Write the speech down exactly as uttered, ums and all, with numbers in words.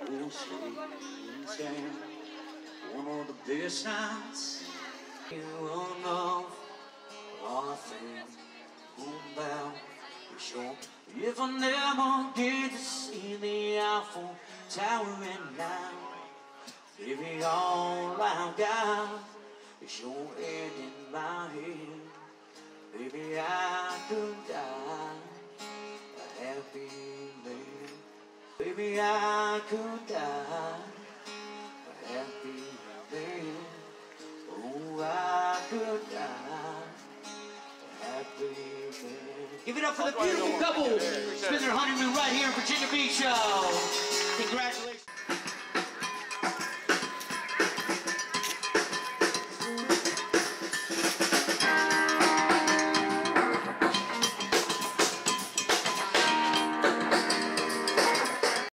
we'll stay in town. One of the best nights. You run off, all I think about is sure. If I never get to see the Eiffel Tower at night, baby, all I've got is your head in my head. Baby, I could die a happy man. Baby, I could die a happy man. Oh, I could die a happy man. Give it up for the beautiful couple. Spend their honeymoon right here in Virginia Beach. Congratulations.